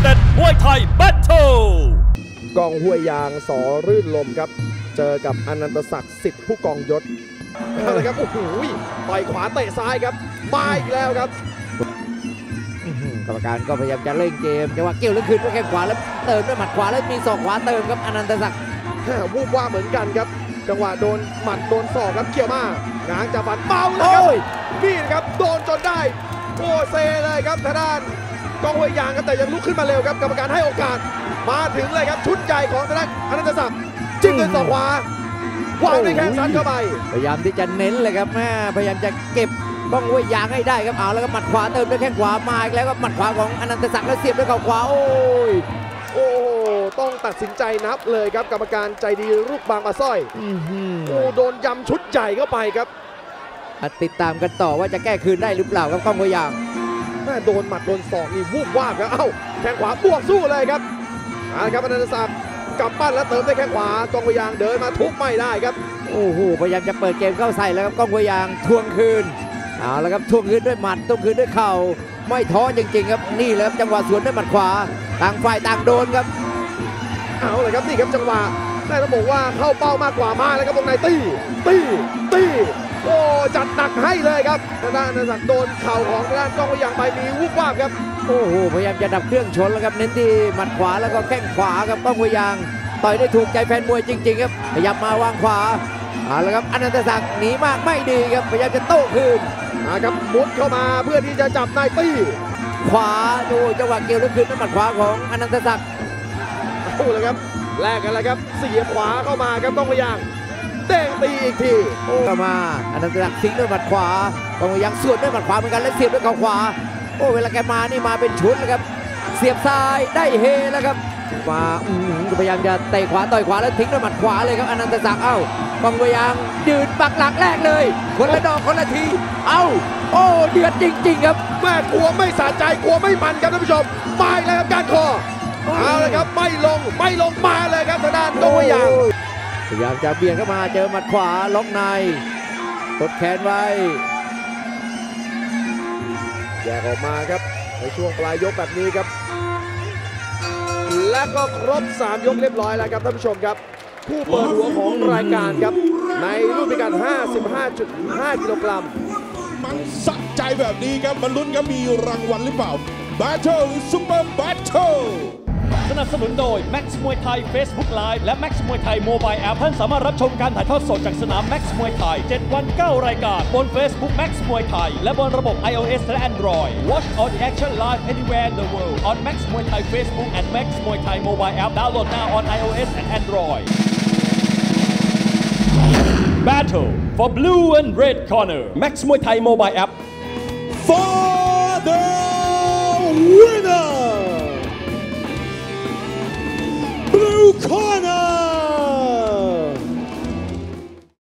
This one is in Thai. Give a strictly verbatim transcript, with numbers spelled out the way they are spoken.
เด็ดมวยไทยแบทเทิลกองห้วยยางสอรื่นลมครับเจอกับอนันตศักดิ์สิทธิ์ผู้กองยศอะไรครับโอ้โหต่อยขวาเตะซ้ายครับมาอีกแล้วครับกรรมการก็พยายามจะเล่นเกมจังหวะเกี่ยวแล้วคืนด้วยแข้งขวาแล้วเติมด้วยหมัดขวาแล้วมีศอกขวาเติมครับอนันตศักดิ์วูบว่าเหมือนกันครับจังหวะโดนหมัดโดนศอกครับเกี่ยวมางางจะฟันเมาเลยครับนี่ครับโดนจนได้โอ้เซเลยครับทางด้านกองห้วยยางครับแต่ยังลุกขึ้นมาเร็วครับกรรมการให้โอกาสมาถึงเลยครับชุดใหญ่ของทางด้านอนันตศักดิ์จิ้มด้วยศอกขวาวางด้วยแข้งซ้ายเข้าไปพยายามที่จะเน้นเลยครับแม่พยายามจะเก็บกองห้วยยางให้ได้ครับเอาแล้วก็หมัดขวาเติมด้วยแข้งขวามาอีกแล้วก็หมัดขวาของอนันตศักดิ์แล้วเสียบด้วยเข่าขวาโอ้ยโอ้ต้องตัดสินใจนับเลยครับกรรมการใจดีลูกบางปลาสร้อยโอ้โดนยำชุดใหญ่เข้าไปครับติดตามกันต่อว่าจะแก้คืนได้หรือเปล่าครับกองห้วยยางแม่โดนหมัดโดนศอกนี่วูบวาบครับเอ้าแข้งขวาบวกสู้เลยครับเอาละครับอนันตศักดิ์กำปั้นแล้วเติมด้วยแข้งขวากองห้วยยางเดินมาทุบไม่ได้ครับโอ้โหพยายามจะเปิดเกมเข้าใส่แล้วครับกองห้วยยางทวงคืนเอาละครับทวงคืนด้วยหมัดทวงคืนด้วยเข่าไม่ท้อจริงๆครับนี่แหละครับจังหวะสวนด้วยหมัดขวาต่างฝ่ายต่างโดนครับเอาเลยครับนี่ครับจังหวะได้ต้องบอกว่าเข้าเป้ามากกว่ามาแล้วครับวงในตีตีตีโอ้จัดหนักให้เลยครับทางด้านอนันตศักดิ์โดนเข่าของทางด้านกองห้วยยางไปมีวุบวาบครับโอ้โหพยายามจะดับเครื่องชนแล้วครับเน้นที่หมัดขวาแล้วก็แข้งขวาครับกองห้วยยางต่อยได้ถูกใจแฟนมวยจริงๆครับพยายามมาวางขวาเอาละครับอนันตศักดิ์หนีมากไม่ดีครับพยายามจะโต้คืนนะครับมุดเข้ามาเพื่อที่จะจับนายตีขวาดูจังหวะเกี่ยวแล้วคืนด้วยหมัดขวาของอนันตศักดิ์เอาเลยครับแลกกันเลยครับเสียบขวาเข้ามาครับกองห้วยยางเด้งตีอีกทีเข้ามาอนันตศักดิ์ทิ้งด้วยหมัดขวากองห้วยยางสวนด้วยหมัดขวาเหมือนกันและเสียบด้วยเข่าขวาโอ้เวลาแกมานี่มาเป็นชุดเลยครับเสียบซ้ายได้เฮแล้วครับมาพยายามจะเตะขวาต่อยขวาแล้วทิ้งด้วยหมัดขวาเลยครับอนันตศักดิ์เอ้ากองห้วยยางยืนปักหลักแรกเลยคนละดอกคนละทีเอ้าโอ้เดือดจริงๆครับแม่กลัวไม่สะใจกลัวไม่มันครับท่านผู้ชมมาอีกแล้วครับการคอเอาเลยครับไม่ลงไม่ลงมาเลยครับทางด้านกองห้วยยางพยายามจะเบียดเข้ามาเจอหมัดขวาล็อกในกดแขนไว้แยกออกมาครับในช่วงปลายยกแบบนี้ครับและก็ครบสามยกเรียบร้อยแล้วครับท่านผู้ชมครับผู้เปิดหัวของรายการครับในรุ่นพิกัด ห้าสิบห้าจุดห้า กิโลกรัมมันสักใจแบบนี้ครับมันลุ้นกันมีรางวัลหรือเปล่า Battle หรือ Super Battle สนับสนุนโดย Max มวยไทย Facebook Live และ Max มวยไทย Mobile App ท่านสามารถรับชมการถ่ายทอดสดจากสนาม Max มวยไทยเจ็ดวันเก้ารายการบน Facebook Max มวยไทยและบนระบบ iOS และ Android Watch all the action live anywhere in the world on Max มวยไทย Facebook and Max มวยไทย Mobile App download now on iOS and Android Battle for blue and red corner Max มวยไทย Mobile App for the winner Blue corner